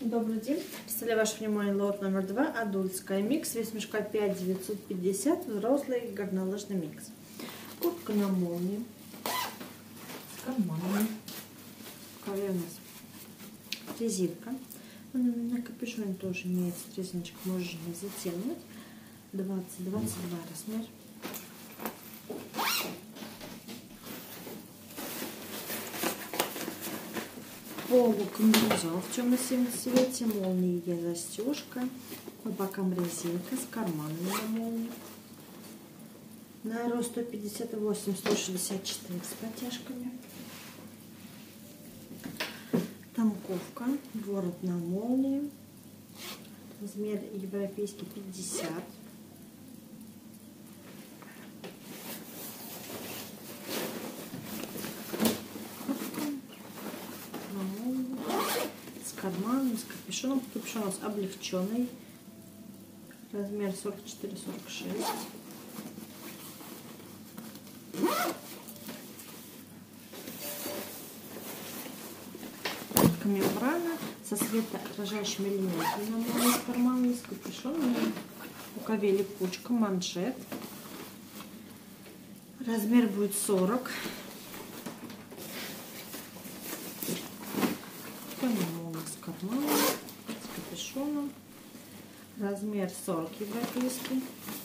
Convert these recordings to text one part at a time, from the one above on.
Добрый день. Представляю ваше внимание лот номер 2. Адульская микс. Вес мешка 5950. Взрослый горнолыжный микс. Куртка на молнии. С карманами. В рукаве у нас резинка. На капюшоне тоже имеется резиночка. Можно затянуть. 20-22 размер. Полукомбинезон в темно-синем цвете, молния и застежка, по бокам резинка с карманами на молнии. На рост 158-164 с подтяжками. Тамковка, ворот на молнии, размер европейский 50. Карман с капюшоном. Капюшон у нас облегченный. Размер 44-46. Мембрана со светоотражающими элементами на молнии с карманами, с капюшоном. В рукаве липучка, манжет. Размер будет 40. С карманом, с капюшоном. Размер 40 европейский.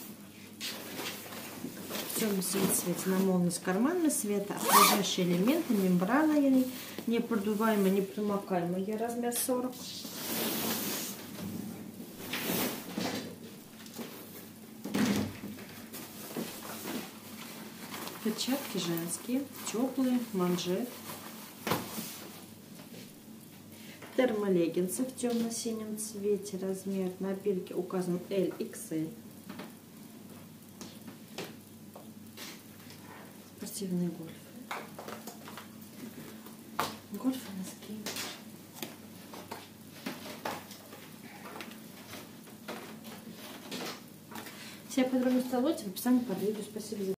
В темно-синем цвете на молнии с карманами, светоотражающие элементы, мембрана непродуваемая, непромокаемая. Размер 40. Перчатки женские, теплые, манжет. Термолеггинсы в темно-синем цвете, размер на бирке указан LXL. Спортивный гольф. Гольфы носки. Все подробности о лоте в описании под видео. Спасибо за